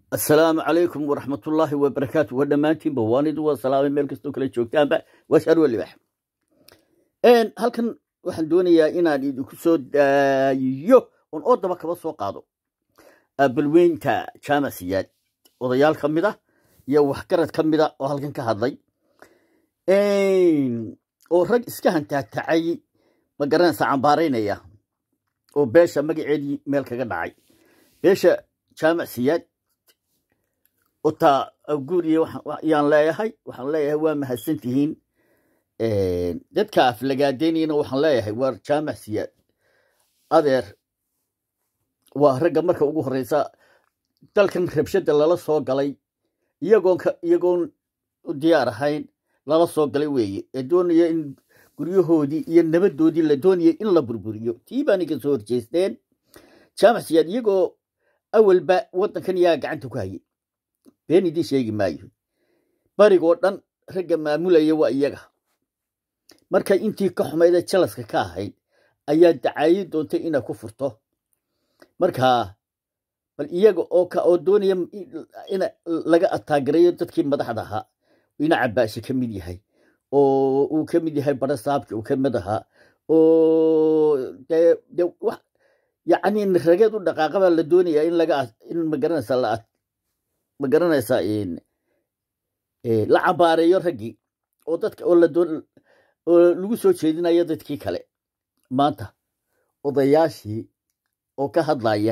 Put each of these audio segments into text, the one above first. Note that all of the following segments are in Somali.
السلام عليكم ورحمة الله وبركاته ودمانتين بوانيد والسلام ملكستو كلا جوجتان واشهر واللي بح هل كان waxaan doonayaa inaan idinku soo daayiyo on oodaba kaba soo qaado balweynta jaamaciyad odayaal kamid ah iyo waxgarad kamid ah oo halkan ka hadlay oo rag iska hantaatacay ma garanaysa cambaaraynaya oo beesha magaceedii meel kaga dhacay beesha jaamaciyad وتا أقولي وحيان لا يهي وحن لا يهي وما هالسنتين دت كاف لقاديني وحن لا يهي ور جامع سياد أدير وهرجع مركب وجوه الرئيسة تلكن خبشة الله صوق علي يجون ديار هين لا صوق علي وي الدنيا إن قريه دي ينبت دودي الدنيا إلا بربريو تيباني كسور جيستين جامع سياد يجو أول با وطن كان ياقع عنده كاي بيني دي شيء مايو باريغو دان رجا maamulaya waa iyaga marka intii ka xumayda jalaska ka ahayd ayaa dacay doontay inay ku furto marka bal iyaga oo doonaya in laga ataagereeyo dadkii madaxda ahaa ina cabaashi kamid yahay oo uu kamid yahay barasaabka uu kamid ahaa oo de wax yaani in ragad u dhaqaaqaba la doonaya in ma garanaysa in la cabaareeyo ragii oo dadka oo lagu soo jeedinayo dadkii kale maanta odayaashii oo ka hadlaya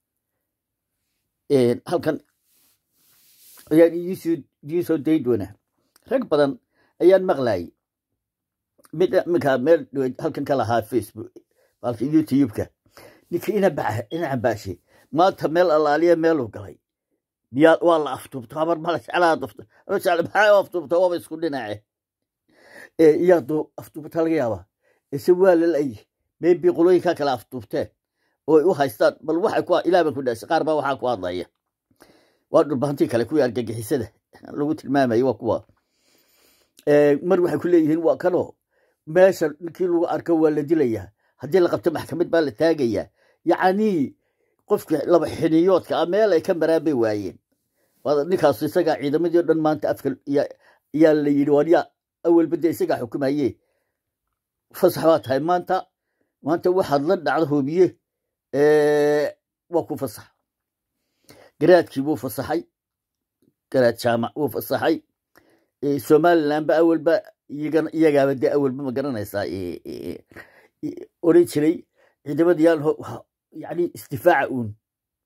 halkan ayaa iisoo day doona rag badan ayaan maqlayay mid meel halkan ka lahaa Facebook balki YouTube-ka ninkii ina cabaashi maanta meel alaaliya meel uu galay بيا والله أفتوب تخبر مالك على ضفط رجع لبحاجة أفتوب تواب يسكنين عه ياخدوا أفتوب تلقيها يسوى للأي ما بيقولوا يكاكل أفتوبته وهايستان بل وحى كوا إلى ما كنا سقاربا وحى كوا ضايع وادو بانتي كلا كوي أرجع حسده لو قلت الماما يوقوا مروح كل يهين وكانوا ماشى كيلو أركوا الذي ليه هدي لقبت محكمة بالتاجية يعني قفك لما حنيوت كامل أي كم برابي واين وهذا نكاس يسقى عيدا مدير دون ما أنت أفكر يا اللي يروانيا أول بدي يسقى حكومة هي فصحوات هاي ما أنت واحد ضد على بيه وكو فصح قرات كيبو فصحي قرات شامع وفصحي سومال لان بأول يجا بدي أول ما قرنا يسا أوريتشلي عيدا بديان يعني استفاعون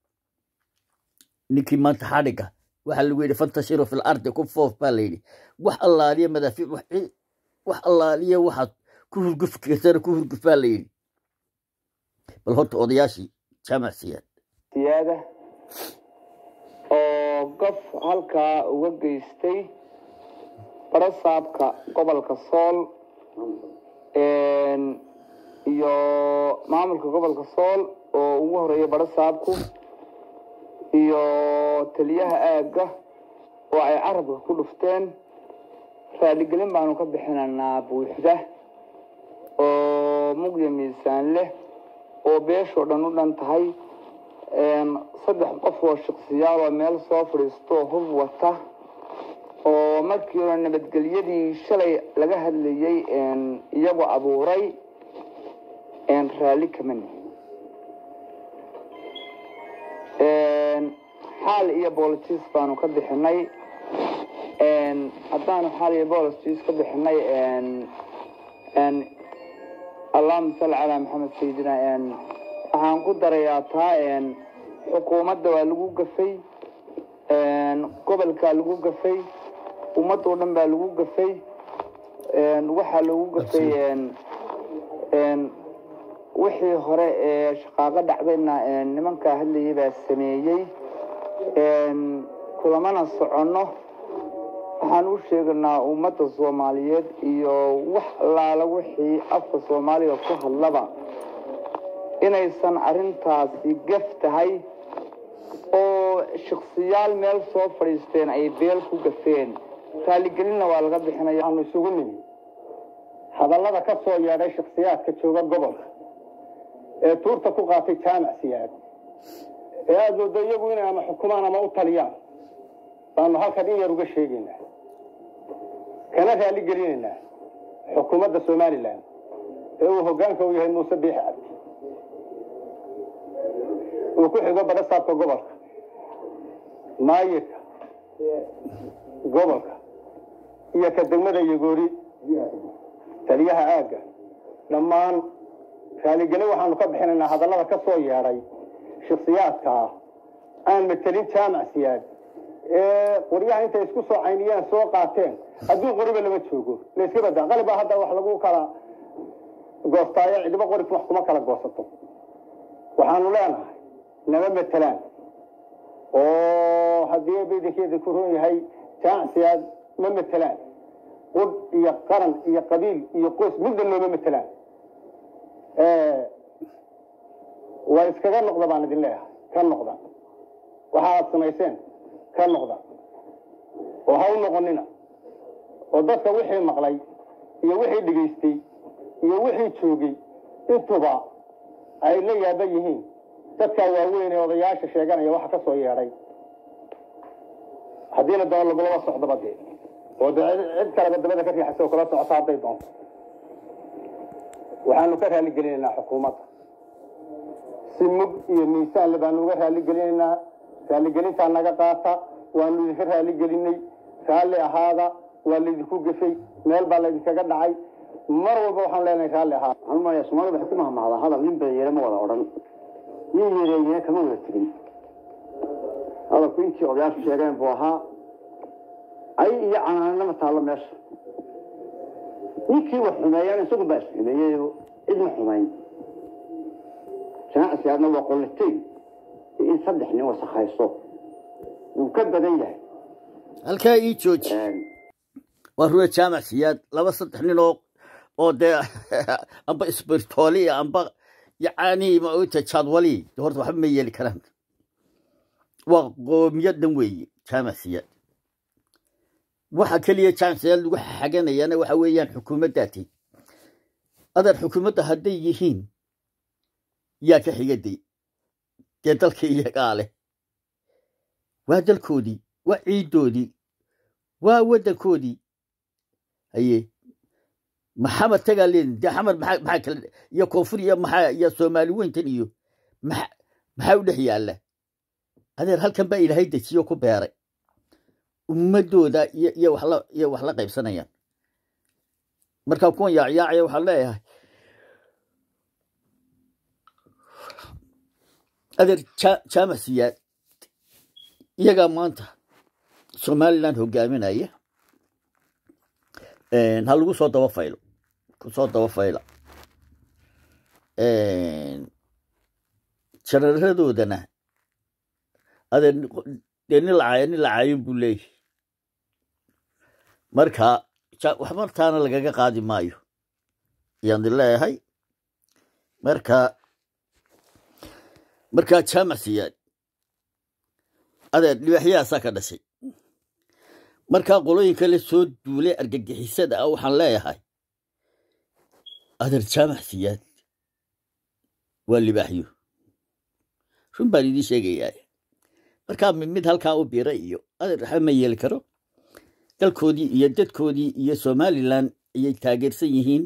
نكي ما تحركه وحلو يلي فانتشروا في الأرض كفوا في بالي وح الله ليه مدافع وح الله ليه واحد كفر قف كثر كفر قف بالي بالهوت أودياشي جامع سيادة قف هالكا وجيستي برصابك قبل كسول iyo maamulka gobolka Sool oo ugu horeeyay barasaabku iyo taliyaha aaga oo ay carabka ku dhufteen raaligelin baanu ka bixinanaa buuxda oo mugdi miisaan leh oo beesho dhan u dhan tahay saddex qof oo shakhsiyaal oo meel soo fadhiisto hub wata oo markii hore nabadgelyadii shalay laga hadlayay iyagu abuuray رالي كمان حال إيه بوليتيس بانو كده حناي أدانو حال إيه بوليتيس كده حناي اللهم صل على محمد سيدنا هنقول درياتها حكومة دوالجو قفي قبل كالجو قفي ومطورن بالجو قفي وحلو قفي wixii hore shaqaaqa dhacdayna nimanka hadlayay baa sameeyay kulamana socono waxaan u sheegnaa ummadda Soomaaliyeed iyo wax laala wixii afka Soomaaliga ku hadlaba inaysan arintaasi gaf tahay oo shakhsiyaal meel soo fadhiisteen ay beel ku gafeen taaligelina waa laga bixinayaa aan isugu nimid hadallada ka soo yeedhay shakhsiyaadka jooga gobolka تورتا كوغاتي جامع سياد هذا ضيقوا هنا أما حكومة ما أطليان فأنا هالكدين يروج شيئين كان في اللي قرينا حكومة الصومالي الآن هو كان كويه المسبح عبد وكل حاجة بدأ صار قبل ما يك قبل يكدم ماذا يقولي تليها آجا لما قال جنوا حنقبحنا إن هذا الله كسوي يا ري شخصيات كا أنا مثلين جامع سياد قرية أنت يسكسوا عينيان سوقاتين أدون قريبة اللي بتشوفوا ليش كذا غالبا هذا وحلقوه كلا قصايا اللي بقول في محكمة كلا قصته وحنو لنا نمام مثلان هذه بيدك يذكرون هاي جامع سياد ما مثلان قد يقرن يقبيل يقوس من النمام مثلان وإسكان نقطة بعد الله كان نقطة وحاط سميسين كان نقطة وهاو نقولنا وضدك وحي مقلي يوحي دقيستي يوحي تشوقي انتبع أي لي يبيهين تدك واوين وضياش الشيقان يوحى كسو ياري حدينا الدول اللي بلوه الصحضة بدي وعد كلا قد بدك في حسوك لا تعصاب ديدون وحانو كرها اللي قليلنا حكومة سمق يميسان اللي بانو كرها اللي قليلنا اللي قليلنا نقا قاطة وانو كرها اللي قليلني قال لي هذا واللي ذكوك في ميل بالله كقد عاي مروا بوحن لنا قال لي هذا أما يسمعوا بحكمها مع هذا من بينه ولا أوران يجي كمان يتكلم هذا كنتي أبيات شيئين بوها أي يعني أنا ما تعلم ماش نيكي وحمايان سوق بس إنه إذن حماين شان سيادنا وقلتي إن صدحني وسخاي الصوت وكبد إياه الكاي تشوج وهو جامع سياد لما صدحني لو أو ده أمبا إسبرتولي أمبا يعني ما قلت تشادولي دورت وحمي يلي كلام وقوم يدنوي جامع سياد waxa kaliya chance lagu xaganayana waxa weeyaan xukuumaddaati adar xukuumadda haday yihiin yaa ka xigaday dalka iyaga leh waa dalkoodii waa ciidoodii waa wadankoodii aye maxamed tagaleen xamar maxaa kale iyo koonfur iyo maxaa iyo Soomaali weyntan iyo maxaa u dhex yaala adeer halkan baa Ilaahay dajiyo ku beeray ummadooda iyo wax la qaybsanayaan marka kuwan yaacay waxa leeyahay adeer jaamacsiyaad iyaga maanta Somaliland hogaaminaya hal lagu soo daba faylo sharaeradoodana adeer deni lacaayin buu leeyahay marka waxbartaana lagaga qaadi maayo yaan leeyahay marka jaamacsiyaad adeer dhibaxyaasa ka dhashay marka qolooyinka la soo duulay argagixisada waxaan leeyahay adeer jaamacsiyaad waa libaaxyo run baan idin sheegayaa marka mid halkaa u biiray iyo adeer waxa ma yeeli karo dalkoodii iyo dadkoodii iyo Somaliland ayay taageersan yihiin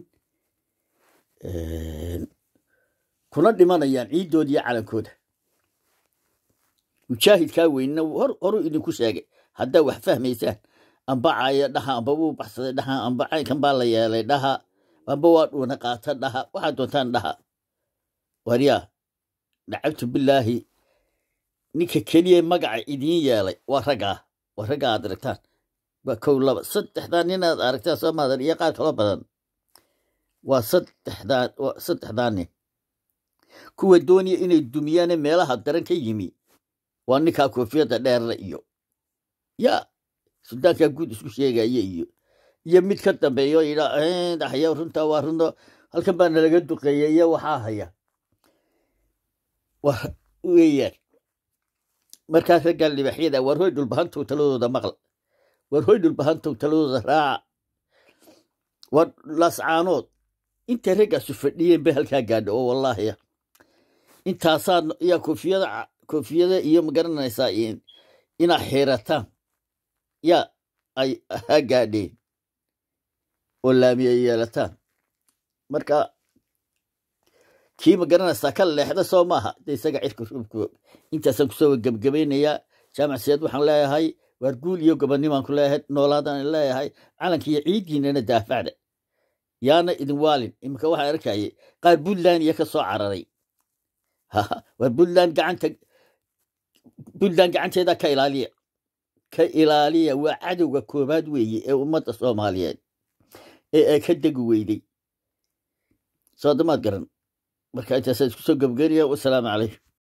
kuna dhimanayaan ciidoodii calankooda mujaahidka weynna hor idinku sheegay hadda wax fahmaysaan amba caaya dhaha amba uu baxsaday dhaha amba kan baa la yeelay dhaha amba waa dhuuna qaata dhaha waxa doontaan dhaha wariya dacabtu billaahi ninka kaliya magaca idin yeelay waa raga aad aragtaan waa kow laba saddexdan inaad aragtaa Soomaaliya iyo qaar kale badan waa saddexdan kuwa doonaya inay dumiyaan meelaha daran ka yimi waa ninka koofiyada dheer iyo ya sudaanka guud isku sheegaya iyo mid ka dambeeyo ila dhaxya runta waa rundo halkan baa laga duqeeyay waxa haya waa weeyaan marka ragal libaxyada war hooy dhulbahantu taladooda maqal war hooy dhulbahantu taladooda raac war lascaanood inta raga su fadhiyeen ba halka gaadho oo wallahi intaasaan iyo koofiyada koofiyada iyo magaranaysaa inaa xirataan yaa ay ha gaadheen oo laami ay yeelataan marka kii magaranaysaa ka leexda soo maaha dee isaga cirka rubko intaasaan kusoo gebgabaynayaa jaamacsiyaad waxaan leeyahay waar guul iyo gobonnimaan ku leeyahay noolaadaan leeyahay calanka iyo ciidiinana daafacda yaana idin waalin iminka waxaan arkayay qaar puntland iyo ka soo cararay waar puntland gacanteeda ka ilaaliya waa cadowga koobaad weeye ee ummadda soomaaliyeed ee ay ka degi weyday soo damaad garan marka intaasaan isku soo gebgeynaya wasalaamu calaykum